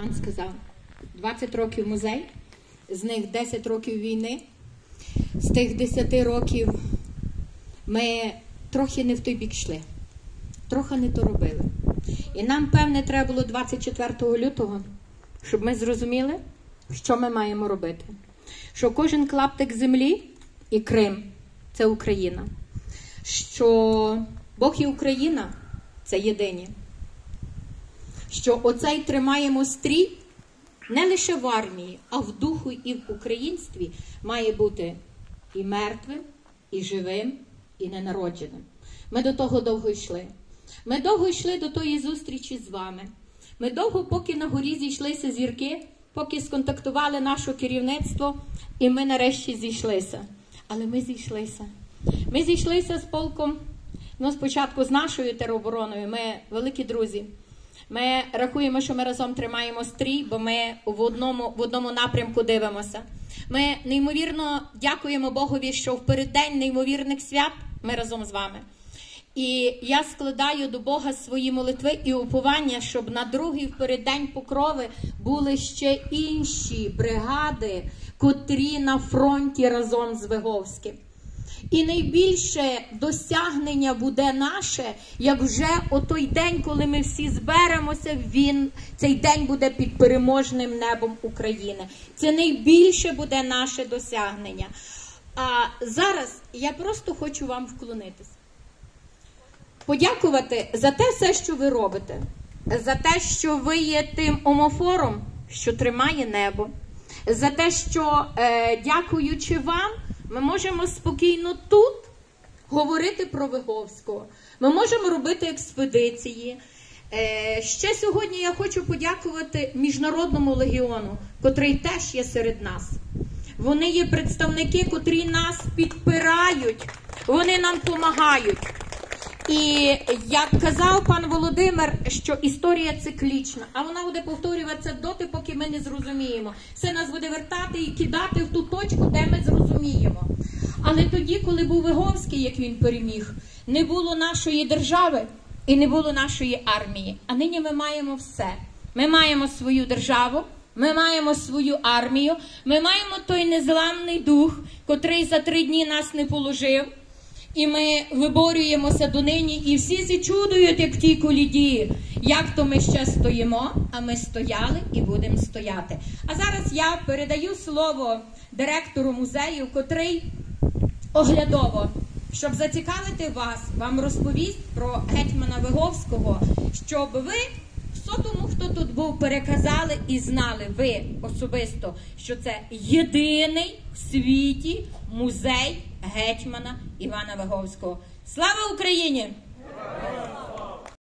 Іван сказав. 20 років музей, з них 10 років війни. З тих 10 років ми трохи не в той бік йшли, трохи не то робили. І нам, певне, треба було 24 лютого, щоб ми зрозуміли, що ми маємо робити. Що кожен клаптик землі і Крим – це Україна. Що Бог і Україна – це єдині. Що оцей тримаємо стрій не лише в армії, а в духу і в українстві має бути і мертвим, і живим, і ненародженим. Ми до того довго йшли. Ми довго йшли до тої зустрічі з вами. Ми довго, поки на горі зійшлися зірки, поки сконтактували наше керівництво, і ми нарешті зійшлися. Але ми зійшлися. Ми зійшлися з полком, спочатку з нашою теробороною. Ми великі друзі. Ми рахуємо, що ми разом тримаємо стрій, бо ми в одному напрямку дивимося. Ми неймовірно дякуємо Богові, що в переддень неймовірних свят ми разом з вами. І я складаю до Бога свої молитви і уповання, щоб на другий в переддень Покрови були ще інші бригади, котрі на фронті разом з Виговським. І найбільше досягнення буде наше, як вже о той день, коли ми всі зберемося, цей день буде під переможним небом України. Це найбільше буде наше досягнення. А зараз я просто хочу вам вклонитися. Подякувати за те все, що ви робите. За те, що ви є тим омофором, що тримає небо. За те, що, дякуючи вам, ми можемо спокійно тут говорити про Виговського. Ми можемо робити експедиції. Ще сьогодні я хочу подякувати Міжнародному легіону, котрий теж є серед нас. Вони є представники, котрі нас підпирають, вони нам допомагають. І як казав пан Володимир, що історія циклічна, а вона буде повторюватися доти, поки ми не зрозуміємо. Все нас буде вертати і кидати в ту точку, де ми зрозуміємо. Але тоді, коли був Виговський, як він переміг, не було нашої держави і не було нашої армії. А нині ми маємо все. Ми маємо свою державу, ми маємо свою армію, ми маємо той незламний дух, котрий за 3 дні нас не положив. І ми виборюємося донині, і всі зачудують, як в тій коліді, як то ми ще стоїмо, а ми стояли і будемо стояти. А зараз я передаю слово директору музею, котрий оглядово, щоб зацікавити вас, вам розповість про гетьмана Виговського, щоб ви тому, хто тут був, переказали і знали ви особисто, що це єдиний в світі музей гетьмана Івана Виговського. Слава Україні!